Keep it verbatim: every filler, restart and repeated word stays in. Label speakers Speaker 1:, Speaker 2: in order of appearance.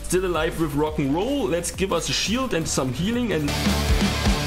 Speaker 1: still alive with rock and roll. Let's give us a shield and some healing and...